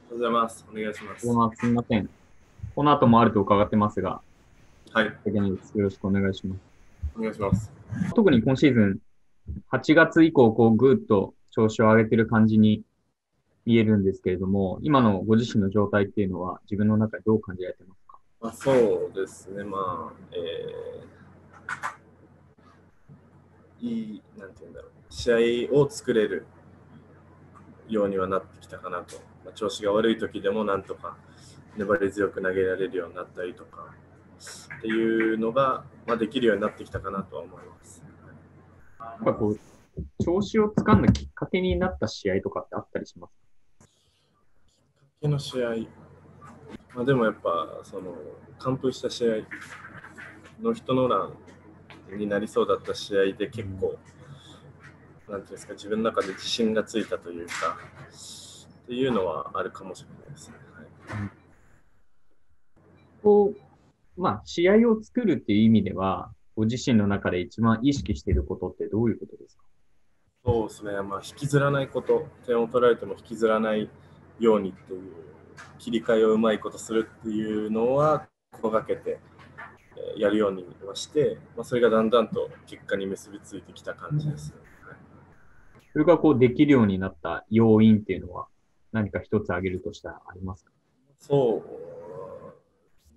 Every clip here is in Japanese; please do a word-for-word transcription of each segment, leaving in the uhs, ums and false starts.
おはようございます。お願いします。 まあ、すみません。この後もあると伺ってますが、 はい。 よろしくお願いします。 お願いします。 特に今シーズン、はちがつ以降、こう、ぐーっと調子を上げてる感じに見えるんですけれども、今のご自身の状態っていうのは、自分の中でどう感じられてますか？ まあ、そうですね。まあ、えー、いい、なんて言うんだろう。試合を作れるようにはなってきたかなと。まあ、調子が悪い時でもなんとか粘り強く投げられるようになったりとかっていうのが、まあ、できるようになってきたかなとは思います。 やっぱこう、調子をつかんだきっかけになった試合とかってあったりしますか？ 昨日の試合、まあ、でもやっぱその完封した試合の人の欄になりそうだった試合で結構、なんていうんですか、自分の中で自信がついたというか、っていうのはあるかもしれないですね。はい、 うん、こう、まあ、試合を作るっていう意味では、ご自身の中で一番意識していることってどういうことですか？ そうですね、まあ、引きずらないこと、点を取られても引きずらないようにっていう、切り替えをうまいことするっていうのは心がけてやるようにはして、まあ、それがだんだんと結果に結びついてきた感じです。はい、 それがこうできるようになった要因っていうのは何か一つ挙げるとしたらありますか？ そう、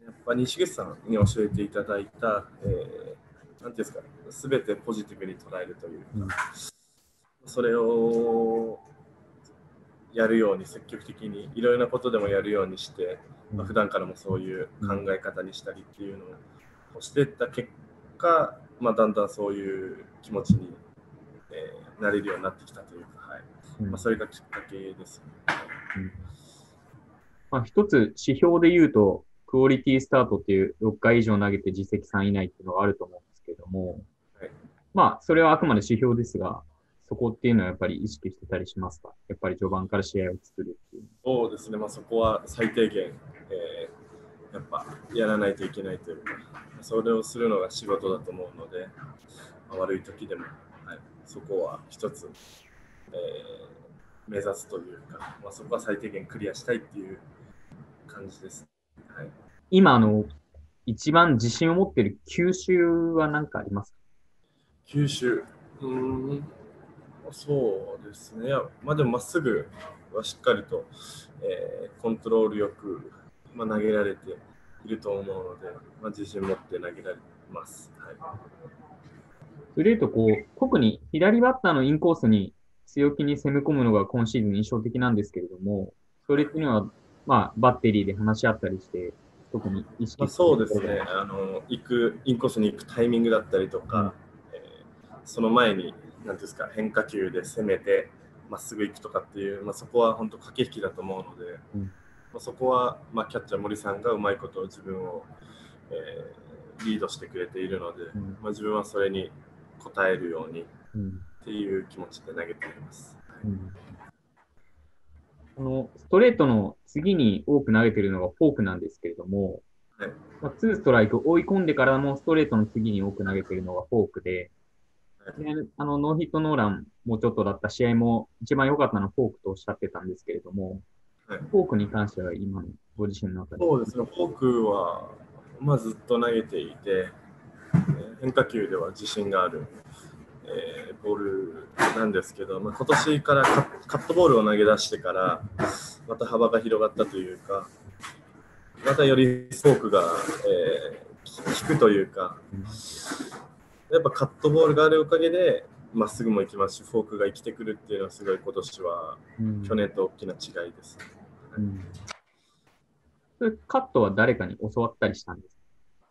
やっぱ西口さんに教えていただいた、えー、なんていうんですか、すべてポジティブに捉えるというか、 うん。 それをやるように積極的にいろいろなことでもやるようにして、まあ、 うん。 普段からもそういう考うん。 え方にしたりっていうのをしていった結果、まあ、だんだんそういう気持ちに、えーなれるようになってきたというか、はい、まあ、 うん。 それがきっかけですね。 うん。まあ、一つ指標で言うと、クオリティスタートっていうろっかい以上投げて実績さん以内っていうのがあると思うんですけども、 はい、 まあ、それはあくまで指標ですが、そこっていうのはやっぱり意識してたりしますか？やっぱり序盤から試合を作るっていう。 そうですね、まあ、そこは最低限、えーやっぱやらないといけないというか、それをするのが仕事だと思うので、まあ、悪い時でも、はい、そこは一つ、えー目指すというか、まあ、そこは最低限クリアしたいっていう感じです。はい、 今、あの、一番自信を持っている球種は何かありますか？ 九州、うーん、そうですね、まあ、でもまっすぐはしっかりと、えーコントロールよく、まあ、投げられていると思うので、まあ、自信持って投げられます。はい、 それで言うと、こう、特に左バッターのインコースに強気に攻め込むのが今シーズン印象的なんですけれども、それっていうのは、まあ、バッテリーで話し合ったりして、特に意まあ、 識しているそうですね、 ところがある。 あの行くインコースに行くタイミングだったりとうん。 か、えーその前になんですか、変化球で攻めてまっすぐ行くとかっていう、まあ、そこは本当駆け引きだと思うので、 うん。 まあ、そこは、まあ、キャッチャー森さんがうまいこと自分を、えーリードしてくれているので、 うん。 まあ、自分はそれに応えるようにっうん。 ていう気持ちで投げています。 うん。このストレートの次に多く投げているのがフォークなんですけれども、 はい、 まあ、ツーストライク追い込んでからもストレートの次に多く投げているのがフォークで、 はい、 で、あの、ノーヒットノーランもうちょっとだった試合も一番良かったのはフォークとおっしゃってたんですけれども、 はい、 フォークに関しては今のご自身の中で。 そうですね、フォークは、まあ、ずっと投げていて、変化球では自信がある、えーボールなんですけど、まあ、今年からカカットボールを投げ出してからまた幅が広がったというか、またよりフォークが、えー、効くというか、 うん。 やっぱカットボールがあるおかげでまっすぐも行きますし、フォークが生きてくるっていうのはすごい今年はうん。 去年と大きな違いです。 うん。それカットは誰かに教わったりしたんです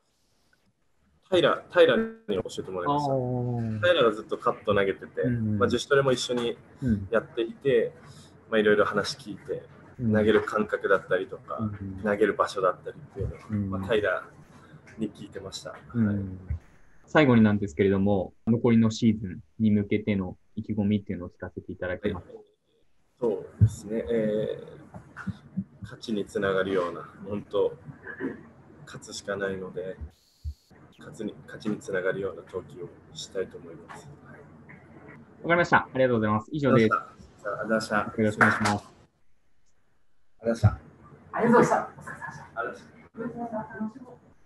平平に教えてもらいか？ああ。 ました。 う平がずっとカット投げてて、まあ、 ん。 自主トレも一緒にうん。 やっていて、まあ、いろいろ話聞いて、 うん。 投げる感覚だったりとか、 うん。 投げる場所だったりっていうのを、まあ、 うん。 平に聞いてました。はい、 うん。最後になんですけれども、残りのシーズンに向けての意気込みっていうのを聞かせていただはい、 けますか？ そうですね、えー、勝ちにつながるような、本当、勝つしかないので、勝つに勝ちにつながるような投球をしたいと思います。はい、 わかりました。ありがとうございます。以上です。 ありがとうございました。ありがとうございました。 よろしくお願いします。 りがとうございました。 ありがとうございました。お疲れ様でした。 ありがとうございました。